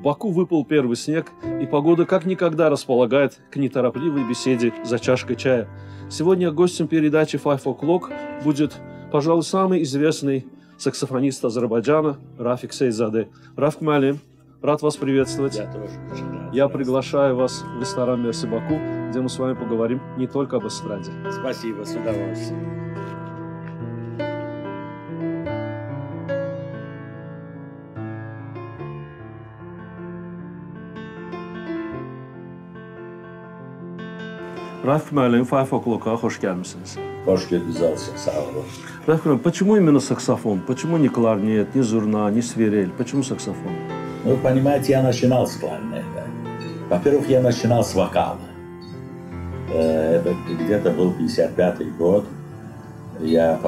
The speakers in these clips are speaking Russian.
Баку выпал первый снег, и погода как никогда располагает к неторопливой беседе за чашкой чая. Сегодня гостем передачи Five O'Clock будет, пожалуй, самый известный саксофонист Азербайджана Рафик Сейдзаде. Рафик Муалим, рад вас приветствовать. Я тоже очень рад. Я приглашаю вас в ресторан Мерси Баку, где мы с вами поговорим не только об эстраде. Спасибо, с удовольствием. Рафик Муалим, Five O'Clock'a hoş gelmişsiniz. Hoş geldiniz, sağ olun. Рафик Муалим, почему именно саксофон? Почему не кларнет, не зурна, не свирель? Почему саксофон? Ну, понимаете, я начинал с кларнета. Во-первых, я начинал с вокала. Это где-то был 55-й год. Я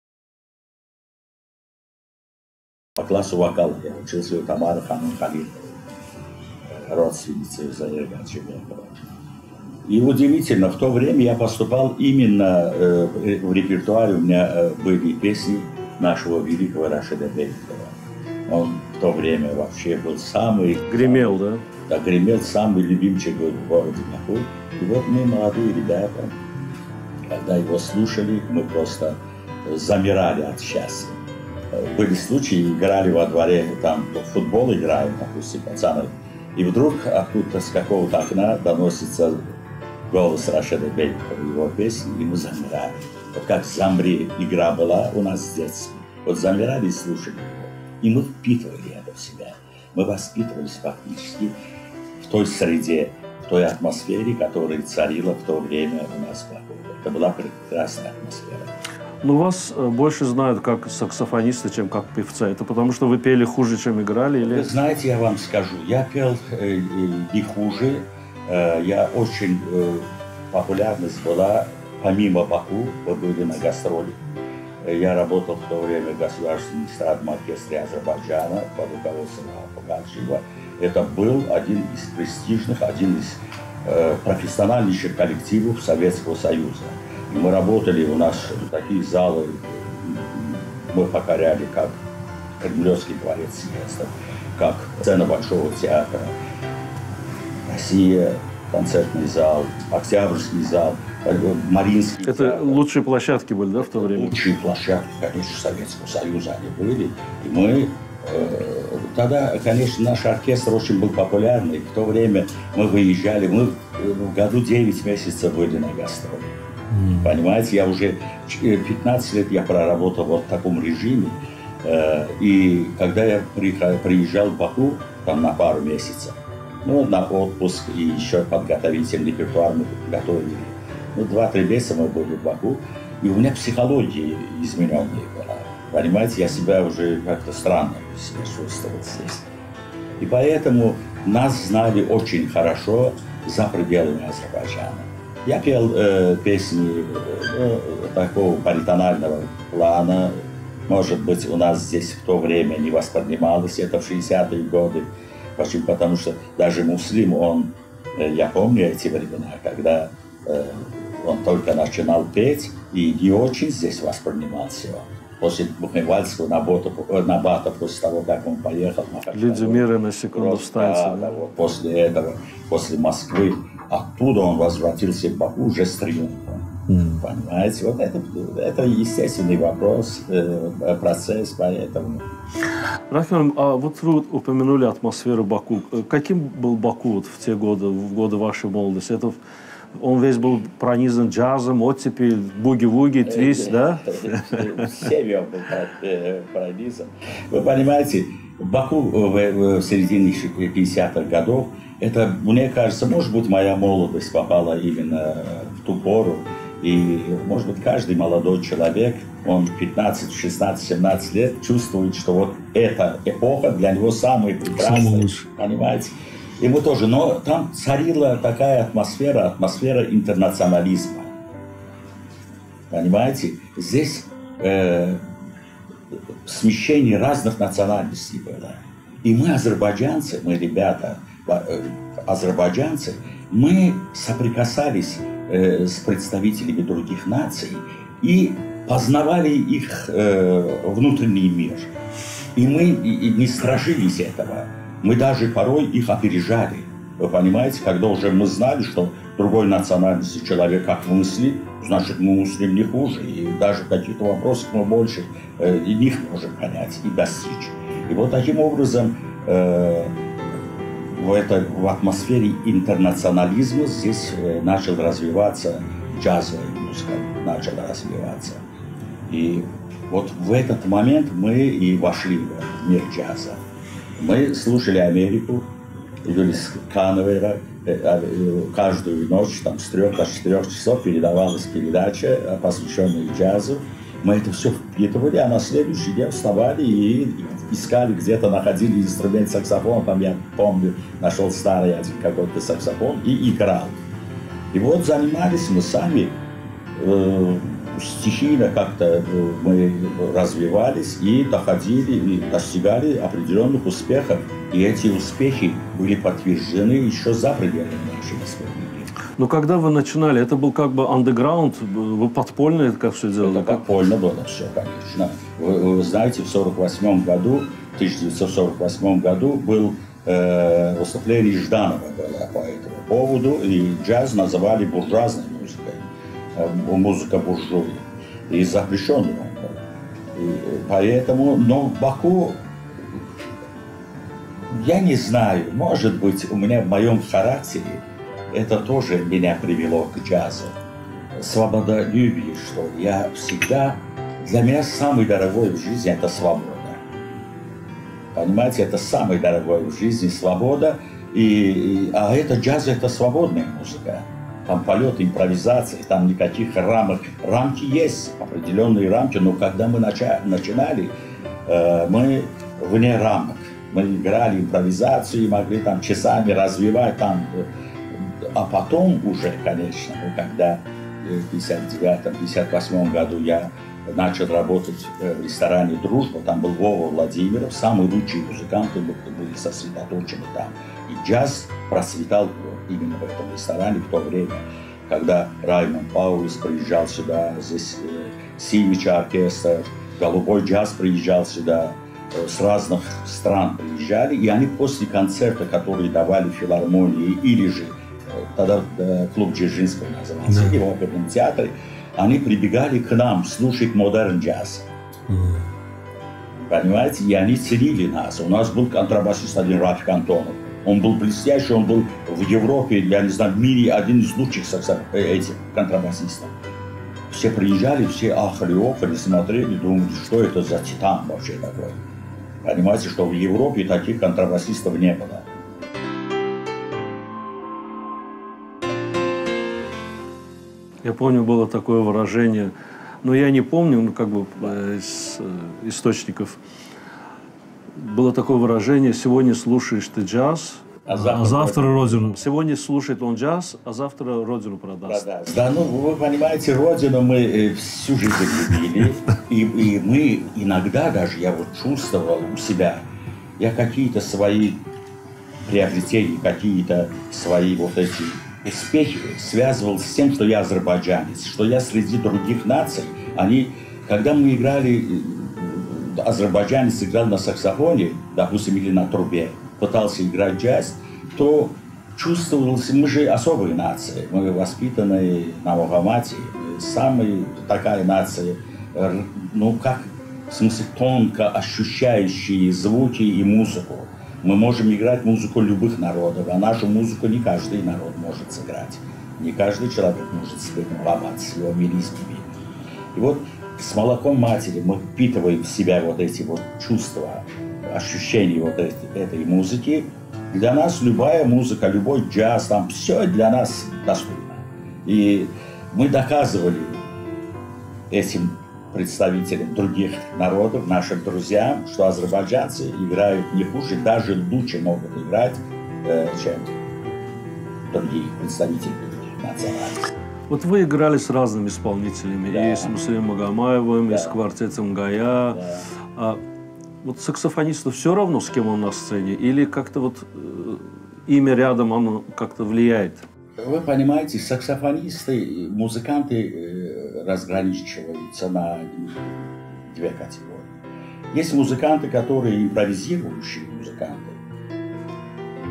по классу вокала я учился у Тамары Ханум Халиловой, родственницы Заира Чебекова. И удивительно, в то время я поступал именно в репертуаре, у меня были песни нашего великого Рашида Бейкова. Он в то время вообще был самый... Гремел, да? Да, гремел самый любимчик в городе Баку. И вот мы, молодые ребята, когда его слушали, мы просто замирали от счастья. Были случаи, играли во дворе, там в футбол играют, допустим, пацаны. И вдруг откуда-то с какого-то окна доносится голос Рашида Бейкова, его песни, и мы замирали. Вот как «Замри» игра была у нас с детства. Вот замирали и слушали его. И мы впитывали это в себя. Мы воспитывались фактически в той среде, в той атмосфере, которая царила в то время у нас в Баку. Это была прекрасная атмосфера. Но вас больше знают как саксофониста, чем как певца. Это потому, что вы пели хуже, чем играли? Или... Вы знаете, я вам скажу, я пел не хуже. Я очень популярность была помимо Баку, вот были на гастроли. Я работал в то время в Государственном эстрадном оркестре Азербайджана под руководством Гаджиева. Это был один из престижных, один из профессиональнейших коллективов Советского Союза. И мы работали, у нас такие залы, мы покоряли, как Кремлевский дворец съездов, как сцена Большого театра, Россия, концертный зал, Октябрьский зал, Мариинский Это театр. лучшие площадки были, да, в то время? Лучшие площадки, конечно, Советского Союза они были. И мы... Тогда, конечно, наш оркестр очень был популярный. В то время мы выезжали, мы в году 9 месяцев были на гастроли. Понимаете, я уже 15 лет я проработал вот в таком режиме. И когда я приезжал в Баку, там на пару месяцев, ну, на отпуск и еще подготовительный репертуар мы готовили. Ну, 2-3 месяца мы были в Баку, и у меня психология измененная была. Понимаете, я себя уже как-то странно себя чувствовал здесь. И поэтому нас знали очень хорошо за пределами Азербайджана. Я пел песни такого баритонального плана. Может быть, у нас здесь в то время не воспринималось это в 60-е годы. Почему? Потому что даже Муслим, я помню эти времена, когда он только начинал петь, и не очень здесь воспринимался он. После Бухенвальдского набата, после того, как он поехал на Люди мира на секунду встаньте. Да, вот, после этого, после Москвы, оттуда он возвратился в Баку уже с триумфом. Понимаете, вот это естественный вопрос, процесс, поэтому... Рафик, а вот вы упомянули атмосферу Баку. Каким был Баку вот в те годы, в годы вашей молодости? Он весь был пронизан джазом, оттепель, буги-вуги, твист, да? Всеми он был пронизан. Вы понимаете, Баку в середине 50-х годов, это, мне кажется, может быть, моя молодость попала именно в ту пору. И, может быть, каждый молодой человек, он 15, 16, 17 лет чувствует, что вот эта эпоха для него самая прекрасная, понимаете? И мы тоже, но там царила такая атмосфера интернационализма. Понимаете? Здесь смещение разных национальностей было. И мы, азербайджанцы, мы, ребята, азербайджанцы, мы соприкасались с представителями других наций и познавали их внутренний мир. И мы не страшились этого. Мы даже порой их опережали. Вы понимаете, когда уже мы знали, что другой национальности человек как мыслит, значит, мы мыслим не хуже. И даже в каких-то вопросах мы больше них можем понять и достичь. И вот таким образом в атмосфере интернационализма здесь начал развиваться джазовая музыка, начала развиваться. И вот в этот момент мы и вошли в мир джаза. Мы слушали Америку, Юлис Канвера, каждую ночь там, с 3 до 4 часов передавалась передача, посвященная джазу. Мы это все впитывали, а на следующий день вставали и искали где-то, находили инструмент саксофона. Там, я помню, нашел старый один какой-то саксофон и играл. И вот занимались мы сами, стихийно как-то мы развивались и доходили, и достигали определенных успехов. И эти успехи были подтверждены еще за пределами нашей республики. Но когда вы начинали, это был как бы андеграунд, вы подпольно это как все делали? Это подпольно было все, конечно. Вы знаете, в 1948 году был выступление Жданова было по этому поводу, и джаз называли буржуазной музыкой, музыка буржуи, и запрещенным он был. И поэтому, но в Баку, я не знаю, может быть, у меня в моем характере это тоже меня привело к джазу. Свободолюбие, что я всегда... Для меня самое дорогое в жизни – это свобода. Понимаете, это самое дорогое в жизни – свобода. А это джаз – это свободная музыка. Там полет, импровизация, там никаких рамок. Рамки есть, определенные рамки, но когда мы начинали, мы вне рамок. Мы играли импровизацию и могли там часами развивать там. А потом уже, конечно, когда в 1959-1958 году я начал работать в ресторане «Дружба», там был Вова Владимиров, самые лучшие музыканты были сосредоточены там. И джаз процветал именно в этом ресторане в то время, когда Раймонд Паулис приезжал сюда, здесь Симича оркестр, Голубой джаз приезжал сюда, с разных стран приезжали, и они после концерта, которые давали в филармонии или же тогда клуб Дзержинского назывался, или в оперном театре, они прибегали к нам слушать модерн джаз. Понимаете? И они ценили нас. У нас был контрабасист один Рафик Антонов. Он был блестящий, он был в Европе, я не знаю, в мире один из лучших этих контрабасистов. Все приезжали, все ахали, смотрели, думали, что это за титан вообще такой. Понимаете, что в Европе таких контрабасистов не было. Я помню, было такое выражение, но я не помню, ну, как бы из источников. Было такое выражение: сегодня слушаешь ты джаз, а завтра родину. Сегодня слушает он джаз, а завтра родину продаст. Да, ну вы понимаете, родину мы всю жизнь любили, и мы иногда даже, я вот чувствовал у себя, я какие-то свои приобретения, какие-то свои вот эти успехи связывал с тем, что я азербайджанец, что я среди других наций, когда мы играли, азербайджанец играл на саксофоне, допустим, или на трубе, пытался играть джаз, то чувствовался, мы же особая нация, мы воспитанные на Мухаммаде, самая такая нация, ну как, в смысле, тонко ощущающие звуки и музыку. Мы можем играть музыку любых народов, а нашу музыку не каждый народ может сыграть. Не каждый человек может спеть Мухаммад с его мелизмами. И вот с молоком матери мы впитываем в себя вот эти вот чувства, ощущения вот этой музыки. Для нас любая музыка, любой джаз, там все для нас доступно. И мы доказывали этим представителям других народов, нашим друзьям, что азербайджанцы играют не хуже, даже лучше могут играть, чем другие представители других национальностей. Вот вы играли с разными исполнителями, да. И с Муслимом Магомаевым, да. И с квартетом Гая. Да. Вот саксофонисту все равно, с кем он на сцене, или как-то вот имя рядом, оно как-то влияет? Вы понимаете, саксофонисты, музыканты разграничиваются на две категории. Есть музыканты, которые импровизирующие музыканты.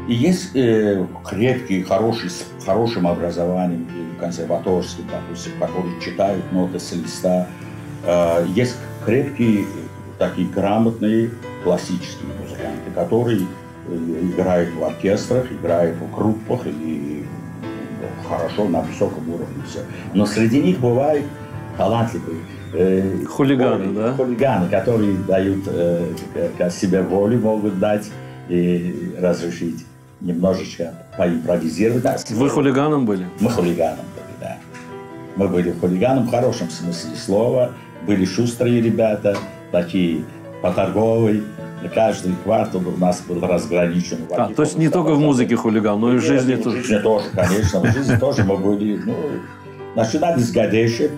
И есть крепкие, хорошие, с хорошим образованием, консерваторским, допустим, которые читают ноты с листа. Есть крепкие, такие грамотные классические музыканты, которые играют в оркестрах, играют в группах и хорошо на высоком уровне все. Но среди них бывают талантливые хулиганы, да? Хулиганы, которые дают себе волю, могут дать и разрешить немножечко поимпровизировать. Вы хулиганом были? Мы хулиганом были, да. Мы были хулиганом в хорошем смысле слова. Были шустрые ребята, такие поторговые. Каждый квартал у нас был разграничен. То есть не только в музыке хулиган, но и в жизни тоже? В жизни тоже, конечно. В жизни тоже мы были, начинали с гадейшек.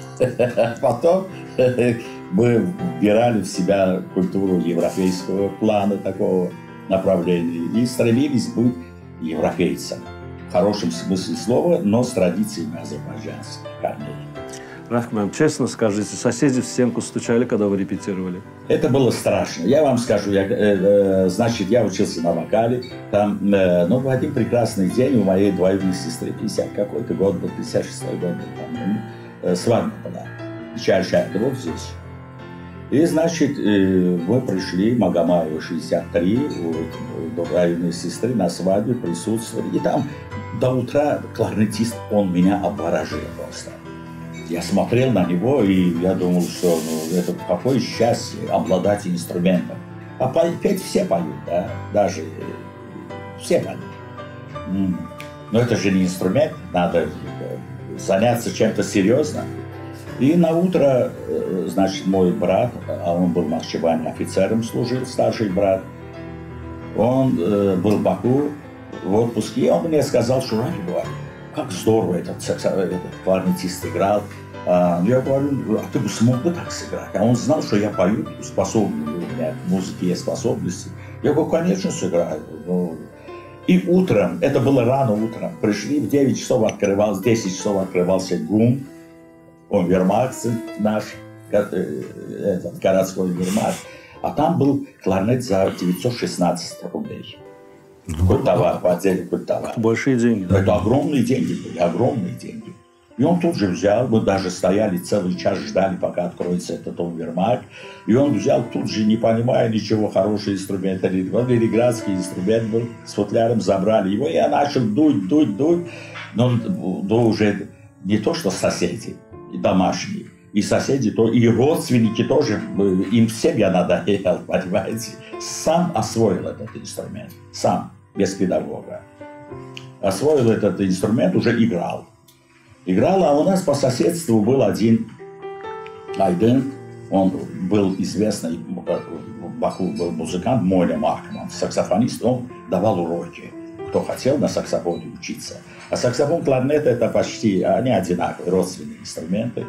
Потом мы вбирали в себя культуру европейского плана, такого направления. И стремились быть европейцем. В хорошем смысле слова, но с традициями азербайджанских корней. Рахман, честно скажите, соседи в стенку стучали, когда вы репетировали? Это было страшно. Я вам скажу, значит, я учился на вокале. Там, в один прекрасный день у моей двоюродной сестры, 50 какой-то год был, 56-й год был, по-моему, свадьба была. Чаршайка, вот здесь. И, значит, мы пришли, Магомаева, 63, у двоюродной сестры на свадьбе присутствовали. И там до утра кларнетист, он меня обворожил просто. Я смотрел на него, и я думал, что это какое счастье обладать инструментом. А петь все поют, да, даже все поют. Но это же не инструмент, надо заняться чем-то серьезным. И на утро, значит, мой брат, а он был в Нахчеване офицером служил, старший брат, он был в Баку в отпуске, и он мне сказал, что Рахиб, как здорово этот кларнетист играл. Я говорю, а ты бы смог бы так сыграть? А он знал, что я пою, способный, у меня в музыке есть способности. Я говорю, конечно, сыграю. И утром, это было рано утром, пришли, в 9 часов открывался, 10 часов открывался ГУМ, он вермахт наш, этот городской вермахт, а там был кларнет за 916 рублей. Культовар, в отделе культовар. Большие деньги. Да? Это огромные деньги были, огромные деньги. И он тут же взял, мы даже стояли целый час, ждали, пока откроется этот универмаг. И он взял тут же, не понимая ничего, хороший инструмент. Ленинградский инструмент был, с футляром забрали его. И я начал дуть. Но уже не то, что соседи, и домашние, и соседи, то и родственники тоже, им всем я надоел, понимаете. Сам освоил этот инструмент, сам, без педагога. Освоил этот инструмент, уже играл. А у нас по соседству был один Айден, он был известный, в Баку был музыкант, Моля Махман, саксофонист, он давал уроки, кто хотел на саксофоне учиться. А саксофон, кларнет, это почти, они одинаковые, родственные инструменты.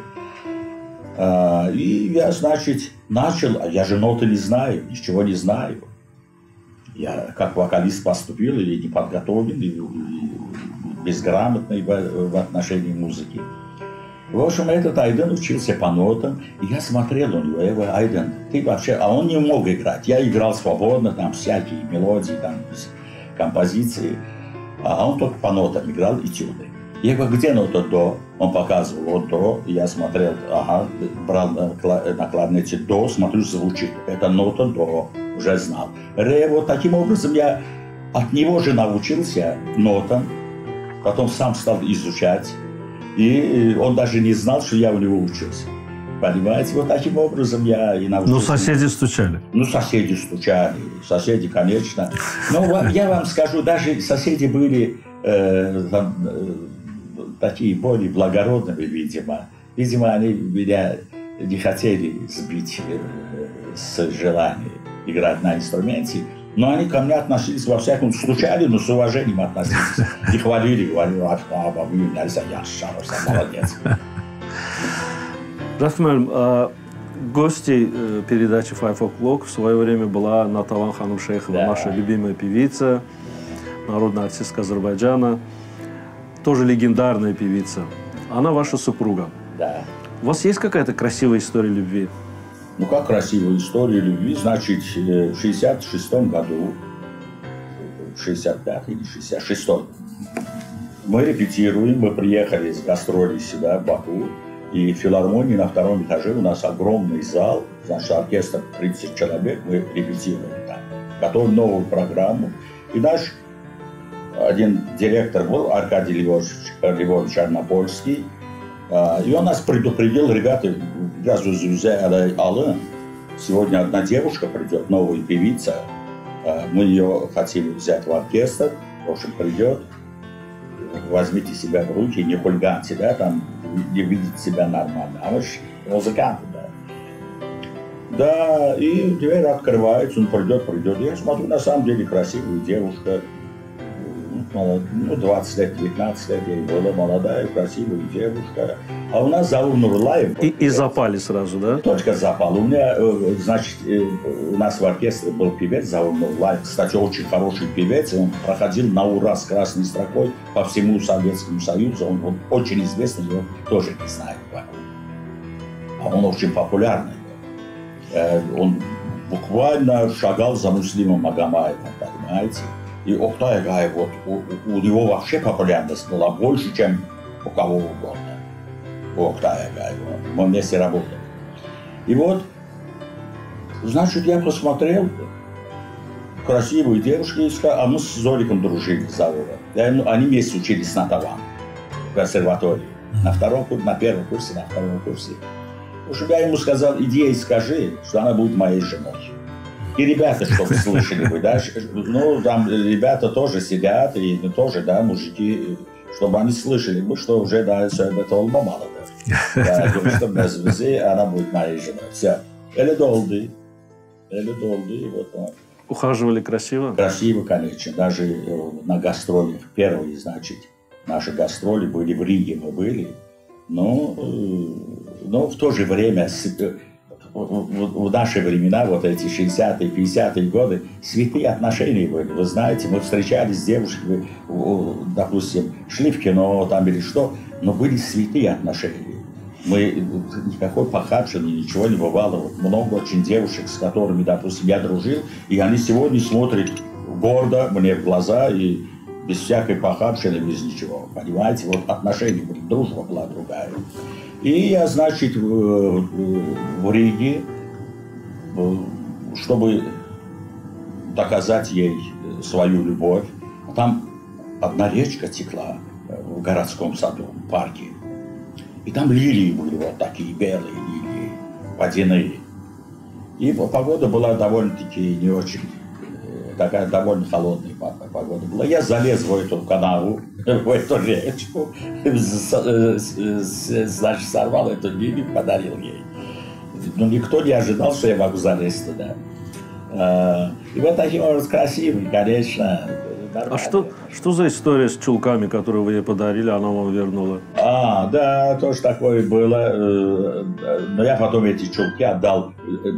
И я, значит, начал, я же ноты не знаю, ничего не знаю. Я как вокалист поступил или не подготовлен, и безграмотный в отношении музыки. В общем, этот Айден учился по нотам, и я смотрел у него, я говорю, Айден, ты вообще... А он не мог играть. Я играл свободно, там всякие мелодии, там композиции, а он только по нотам играл этюды. Я говорю, где нота до? Он показывал, вот до, я смотрел, брал на кларнете до, смотрю, звучит. Это нота до, уже знал. Ре, вот таким образом я от него же научился нотам, потом сам стал изучать, и он даже не знал, что я у него учился. Понимаете, вот таким образом я и научился. Ну, соседи стучали. Соседи стучали, соседи, конечно. Но я вам скажу, даже соседи были такие более благородными, видимо. Видимо, они меня не хотели сбить с желанием играть на инструменте. Но они ко мне относились, во всяком стучали, но с уважением относились. И хвалили, говорили, молодец. Рахман, гостей передачи Five O'Clock в свое время была Наталан Ханум Шейхова, да. Наша любимая певица, народная артистка Азербайджана, тоже легендарная певица. Она ваша супруга. Да. У вас есть какая-то красивая история любви? Ну, как красивая история любви, значит, в 1966 году 65 или 66. Мы репетируем, мы приехали с гастролей сюда, в Баку, и в филармонии на втором этаже у нас огромный зал, значит, оркестр 30 человек, мы репетируем там, готовим новую программу. И наш один директор был, Аркадий Львович Арнопольский, и он нас предупредил: ребята, сегодня одна девушка придет, новая певица, мы ее хотим взять в оркестр, в общем, придет, возьмите себя в руки, не хулиганьте, да, там, не видите себя нормально, а мы же музыканты, да. Да, и дверь открывается, он придет. Я смотрю, на самом деле красивая девушка, 20 лет, 19 лет ей была, молодая, красивая девушка. А у нас Заур Нурлаев. И запали сразу, да? Точка запала. У меня, значит, у нас в оркестре был певец Заур Нурлаев. Кстати, очень хороший певец. Он проходил на ура с красной строкой по всему Советскому Союзу. Он очень известный, его тоже не знают. А он очень популярный. Он буквально шагал за Муслимом Магомаевым, понимаете? И Октай Гаев, вот, у него вообще популярность была больше, чем у кого угодно. У Октая Гаева. Мы вместе работали. И вот, значит, я посмотрел, красивые девушки, а мы с Зориком дружили с Зауром. Они вместе учились на Таван, в консерватории. На первом курсе, на втором курсе. В общем, я ему сказал: иди ей скажи, что она будет моей женой. И ребята, чтобы слышали вы, да, ну, там ребята тоже сидят, и тоже, да, мужики, чтобы они слышали бы, что уже, да, это мало, да. Я говорю, что без визы она будет моей женой. Все. Или долды, вот он. Ухаживали красиво? Красиво, конечно. Даже на гастролях. Первые, значит, наши гастроли были в Риге, мы были. Но в то же время... В наши времена, вот эти 60-е, 50-е годы, святые отношения были. Вы знаете, мы встречались с девушками, допустим, шли в кино там или что, но были святые отношения. Никакой похабщины, ничего не бывало. Вот много очень девушек, с которыми, допустим, я дружил, и они сегодня смотрят гордо мне в глаза и без всякой похабщины, без ничего. Понимаете, вот отношения были, дружба была другая. И я, значит, в Риге, чтобы доказать ей свою любовь, там одна речка текла в городском саду, в парке. И там лилии были, вот такие белые лилии, водяные. И погода была довольно-таки не очень, такая довольно холодная погода была. Я залез в эту канаву, в эту речку, значит, сорвал эту лилию, подарил ей. Но никто не ожидал, что я могу залезть туда. И вот таким образом красивый, конечно. А что за история с чулками, которые вы ей подарили, она вам вернула? Да, тоже такое было. Но я потом эти чулки отдал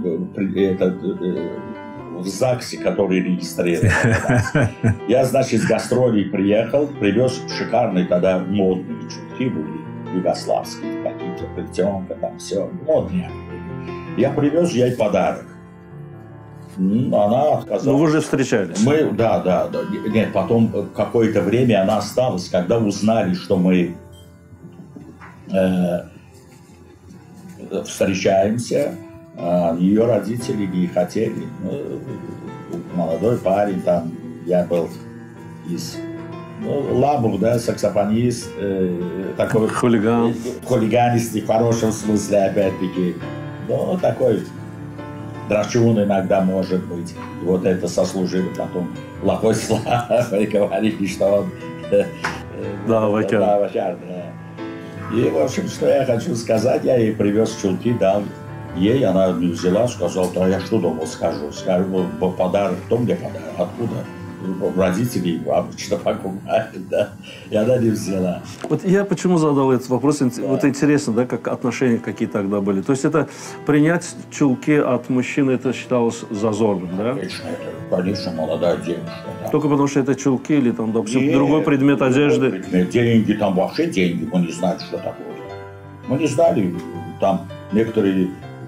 в ЗАГСе, который регистрировал. Я, значит, с гастролей приехал, привез шикарные тогда модные чулки были, югославские, какие-то, плетенка, там все, модные. Я привез ей подарок. Она отказалась. Ну, вы же встречались. Да. Нет, потом какое-то время она осталась, когда узнали, что мы встречаемся. Ее родители не хотели. Молодой парень, там, я был из Лабух, да, саксофонист, такой хулиганист в хорошем смысле, опять-таки. Ну, такой драчун иногда может быть. И вот это сослужило потом плохой славой, говорили, что он... Вакяр. И, в общем, что я хочу сказать, я ей привез чулки, дал ей, она взяла, сказала: да я что думал, скажу, подарок, кто мне подарок, откуда? Родители обычно покупают, да, и она не взяла. Вот я почему задал этот вопрос, вот интересно, да, как отношения какие тогда были. То есть это принять чулки от мужчины, это считалось зазорным, да? Конечно, молодая девушка. Да. Только потому что это чулки или там, допустим, другой предмет одежды? Деньги, там вообще деньги, мы не знали, что такое. Мы не знали, там некоторые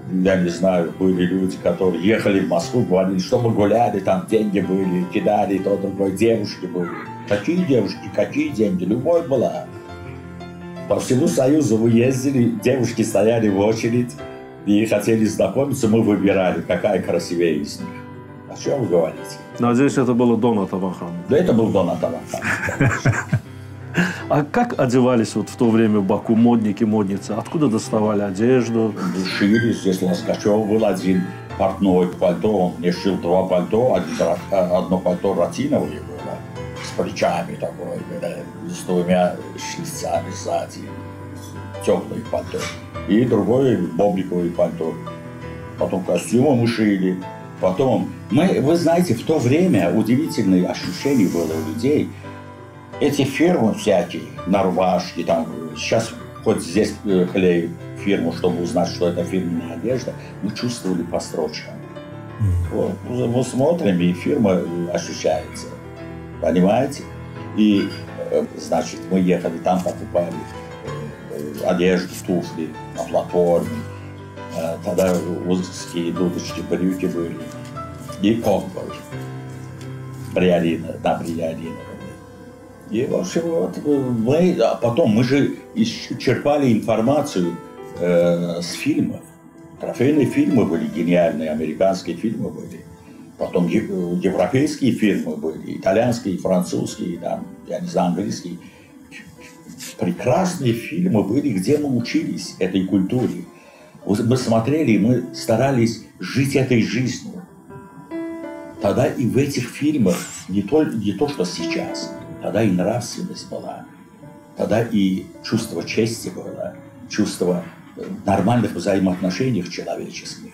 я не знаю, были люди, которые ехали в Москву, говорили, что мы гуляли, там деньги были, кидали, то другой, девушки были. Какие девушки, какие деньги, любовь была. По всему Союзу вы ездили, девушки стояли в очередь и хотели знакомиться, мы выбирали, какая красивее из них. О чем вы говорите? Надеюсь, это было до Натавахана. Да это был до Натавахана. А как одевались вот в то время в Баку модники, модницы? Откуда доставали одежду? Шили. Здесь Ласкачев был один портной пальто. Он мне шил 2 пальто. Одно пальто ротиновое было. С плечами такое. С 2 шлицами сзади. Теплое пальто. И другое бобриковое пальто. Потом костюмы мы шили. Потом... Вы знаете, в то время удивительное ощущение было у людей. Эти фирмы всякие, на рубашке, там, сейчас хоть здесь клею фирму, чтобы узнать, что это фирменная одежда, мы чувствовали по строчкам. Вот. Мы смотрим, и фирма ощущается. Понимаете? И, значит, мы ехали там, покупали одежду, туфли на платформе. Тогда узкие дудочки, брюки были. И кокбой. Бриолина, да, бриолина. И, в общем, вот потом мы же черпали информацию с фильмов. Трофейные фильмы были гениальные, американские фильмы были. Потом европейские фильмы были, итальянские, французские, там, я не знаю, английские. Прекрасные фильмы были, где мы учились этой культуре. Мы смотрели, мы старались жить этой жизнью. Тогда и в этих фильмах не то, что сейчас. Тогда и нравственность была, тогда и чувство чести было, чувство нормальных взаимоотношений человеческих,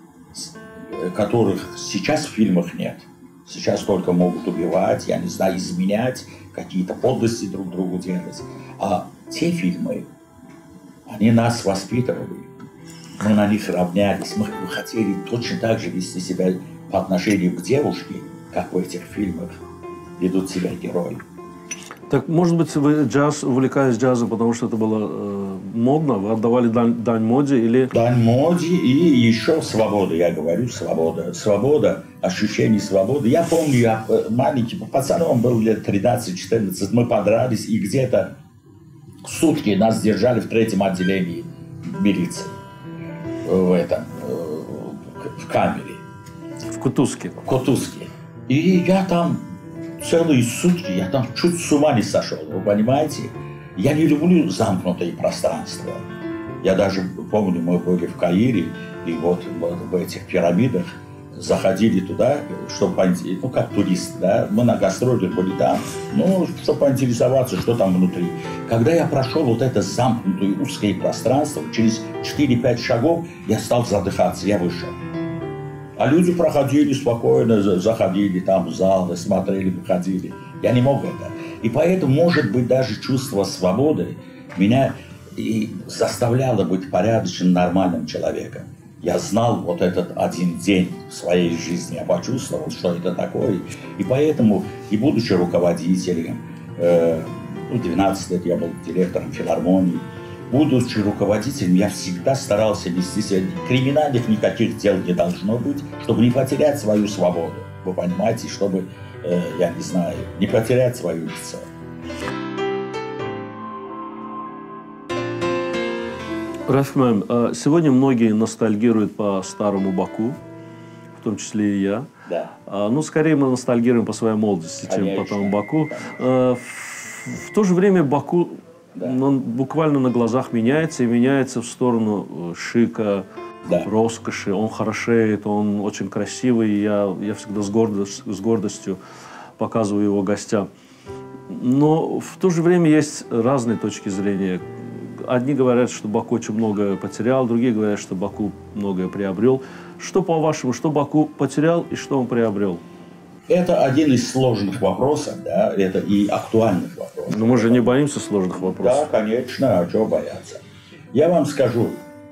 которых сейчас в фильмах нет. Сейчас только могут убивать, я не знаю, изменять, какие-то подлости друг другу делать. А те фильмы, они нас воспитывали, мы на них равнялись, мы хотели точно так же вести себя по отношению к девушке, как в этих фильмах ведут себя герои. Так, может быть, вы увлекались джазом, потому что это было модно? Вы отдавали дань моде или... Дань моде и еще свобода, я говорю, свобода. Свобода, ощущение свободы. Я помню, я маленький пацаном был лет 13-14, мы подрались, и где-то сутки нас держали в 3-м отделении милиции. В камере. В Кутузке. В Кутузке. И я там... Целые сутки я там чуть с ума не сошел, вы понимаете? Я не люблю замкнутые пространства. Я даже помню, мы были в Каире, и вот в этих пирамидах заходили туда, чтобы, ну, как туристы, да, мы на гастролях были там, ну, чтобы поинтересоваться, что там внутри. Когда я прошел вот это замкнутое узкое пространство, через 4-5 шагов я стал задыхаться, я вышел. А люди проходили спокойно, заходили там в зал, смотрели, выходили. Я не мог это. И поэтому, может быть, даже чувство свободы меня и заставляло быть порядочным, нормальным человеком. Я знал вот этот один день в своей жизни, я почувствовал, что это такое. И поэтому, и будучи руководителем, 12 лет я был директором филармонии, будучи руководителем, я всегда старался вести себя. Криминальных никаких дел не должно быть, чтобы не потерять свою свободу. Вы понимаете, чтобы, я не знаю, не потерять свое лицо. Рафим, сегодня многие ностальгируют по старому Баку, в том числе и я. Да. Но скорее мы ностальгируем по своей молодости, чем по тому Баку. В то же время Баку... Да. Он буквально на глазах меняется, и меняется в сторону шика, да, роскоши. Он хорошеет, он очень красивый. Я всегда с гордостью показываю его гостям. Но в то же время есть разные точки зрения. Одни говорят, что Баку очень многое потерял, другие говорят, что Баку многое приобрел. Что, по-вашему, что Баку потерял и что он приобрел? Это один из сложных вопросов, да, это и актуальных вопросов. Но мы же не боимся сложных вопросов. Да, конечно, а чего бояться? Я вам скажу,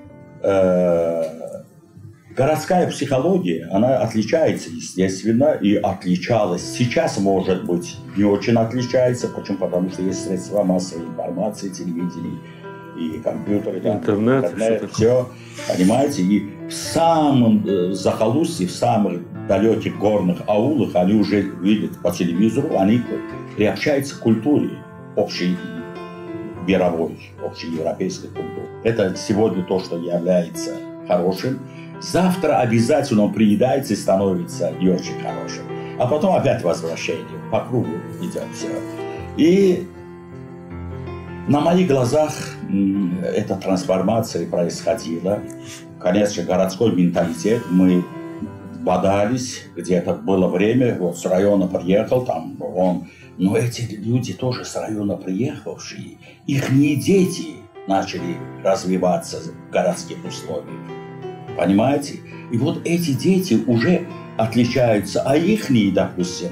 городская психология, она отличается, естественно, и отличалась. Сейчас, может быть, не очень отличается. Почему? Потому что есть средства массовой информации, телевидение. и компьютеры, интернет все, понимаете, и в самом захолустье, в самых далеких горных аулах они уже видят по телевизору, они приобщаются к культуре общей мировой, общеевропейской культуры. Это сегодня то, что является хорошим. Завтра обязательно он приедается и становится не очень хорошим. А потом опять возвращение. По кругу идет все. И на моих глазах эта трансформация происходила. Конечно, городской менталитет. Мы бодались, где-то было время, вот с района приехал, там он. Но эти люди тоже с района приехавшие, их дети начали развиваться в городских условиях. Понимаете? И вот эти дети уже отличаются, а ихние, допустим,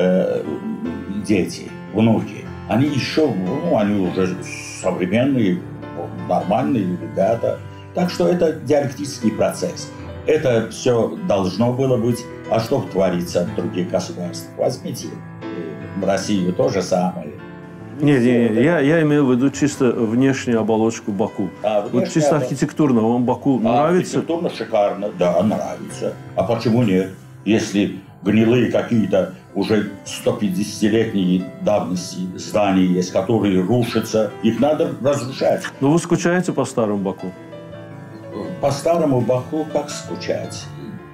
дети, внуки, они еще, они уже современные, нормальные ребята. Так что это диалектический процесс. Это все должно было быть. А что творится в других государствах? Возьмите в Россию то же самое. Нет, я имею в виду чисто внешнюю оболочку Баку. Вот чисто архитектурно вам Баку нравится? Архитектурно шикарно, да, нравится. А почему нет? Если гнилые какие-то уже 150-летние давности здания есть, которые рушатся, их надо разрушать. Но вы скучаете по старому Баку? По старому Баку как скучать?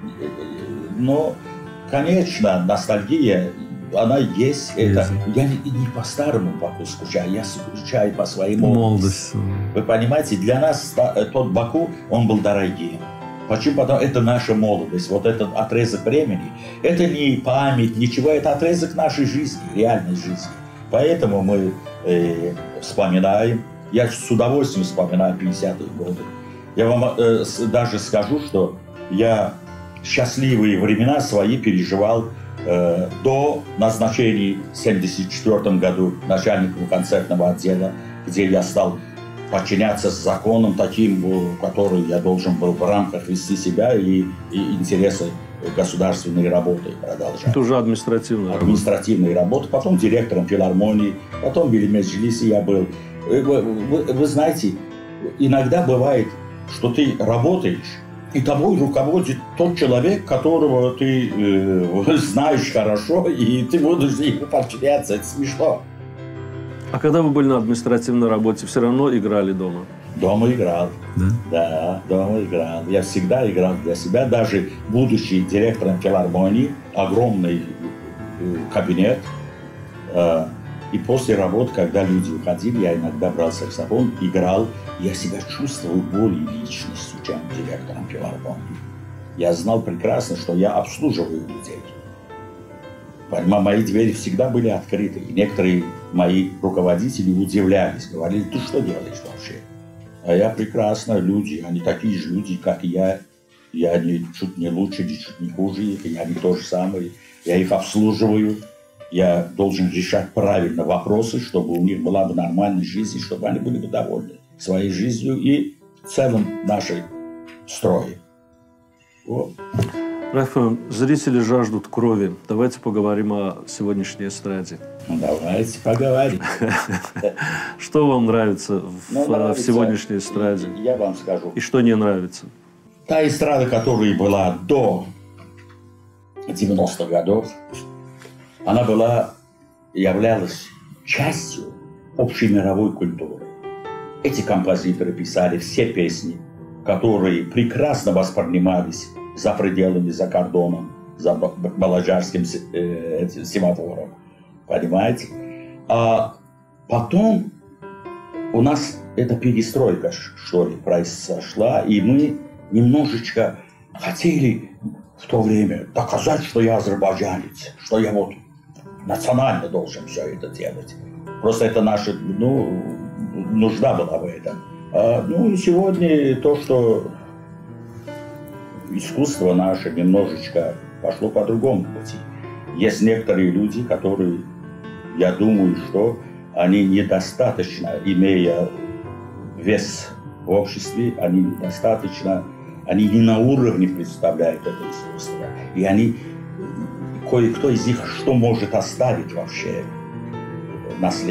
Но, конечно, ностальгия, она есть. Это. Я не по старому Баку скучаю, я скучаю по своей молодости. Вы понимаете, для нас тот Баку, он был дорогим. Почему? Потому что это наша молодость, вот этот отрезок времени. Это не память, ничего, это отрезок нашей жизни, реальной жизни. Поэтому мы вспоминаем, я с удовольствием вспоминаю 50-е годы. Я вам даже скажу, что я счастливые времена свои переживал до назначения в 1974 году начальником концертного отдела, где я стал подчиняться законам таким, который я должен был в рамках вести себя и интересы государственной работы продолжать. Это уже административная работа. Потом директором филармонии, потом в Меджлисе я был. Вы знаете, иногда бывает, что ты работаешь, и тобой руководит тот человек, которого ты знаешь хорошо, и ты будешь ему подчиняться. Это смешно. А когда вы были на административной работе, все равно играли дома? Дома играл. Да, дома играл. Я всегда играл для себя. Даже будучи директором филармонии, огромный кабинет. И после работы, когда люди уходили, я иногда брал саксофон, играл. Я себя чувствовал более личностью, чем директором филармонии. Я знал прекрасно, что я обслуживаю людей. Мои двери всегда были открыты. И некоторые мои руководители удивлялись, говорили: ты что делаешь вообще? А я прекрасно, люди, они такие же люди, как и я. Я чуть не лучше, чуть не хуже, и они то же самое. Я их обслуживаю. Я должен решать правильно вопросы, чтобы у них была бы нормальная жизнь, чтобы они были бы довольны своей жизнью и в целом нашей строе. Вот. Райф, зрители жаждут крови. Давайте поговорим о сегодняшней эстраде. Давайте поговорим. Что вам нравится в сегодняшней эстраде? Я вам скажу. И что не нравится? Та эстрада, которая была до 90-х годов, она являлась частью общей мировой культуры. Эти композиторы писали все песни, которые прекрасно воспринимались за пределами, за кордоном, за Баладжарским семафором. Понимаете? А потом у нас эта перестройка, что ли, произошла, и мы немножечко хотели в то время доказать, что я азербайджанец, что я вот национально должен все это делать. Просто это наша, нужда была в этом. И сегодня то, что искусство наше немножечко пошло по другому пути. Есть некоторые люди, которые, я думаю, что они недостаточно, имея вес в обществе, они не на уровне представляют это искусство. И они, кое-кто из них, что может оставить вообще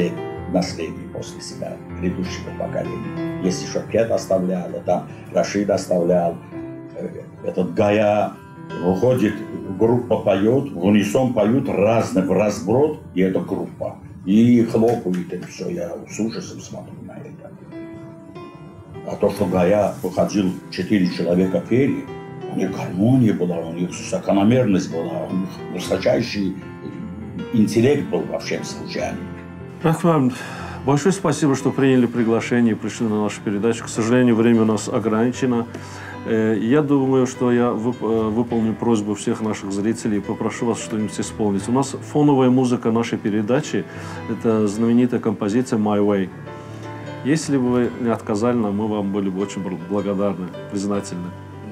наследие после себя, предыдущего поколения. Есть еще Кет оставлял, там Рашид оставлял. Этот Гая выходит, группа поет, в унисон поют разные, в разброд, и это группа. И хлопают, и все, я с ужасом смотрю на это. А то, что Гая выходил, 4 человека пели, у них гармония была, у них закономерность была, у них высочайший интеллект был во всем случае. Рахман, большое спасибо, что приняли приглашение и пришли на нашу передачу. К сожалению, время у нас ограничено. Я думаю, что я выполню просьбу всех наших зрителей и попрошу вас что-нибудь исполнить. У нас фоновая музыка нашей передачи – это знаменитая композиция «My Way». Если бы вы не отказали нам, мы вам были бы очень благодарны, признательны.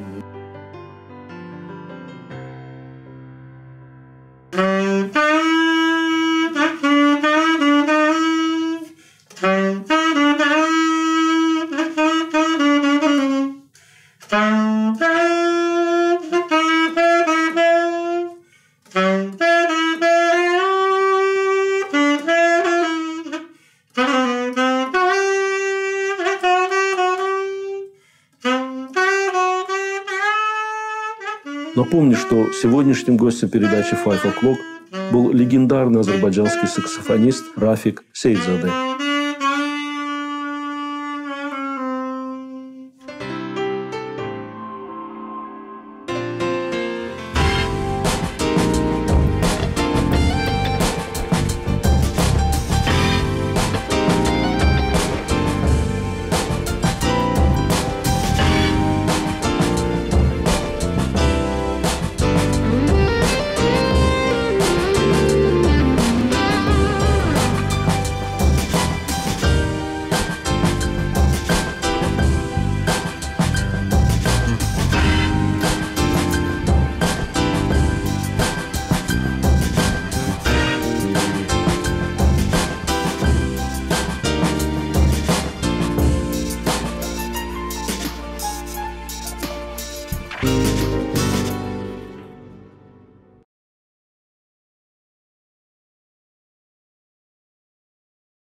Напомню, что сегодняшним гостем передачи Five O'Clock был легендарный азербайджанский саксофонист Рафик Сейдзаде.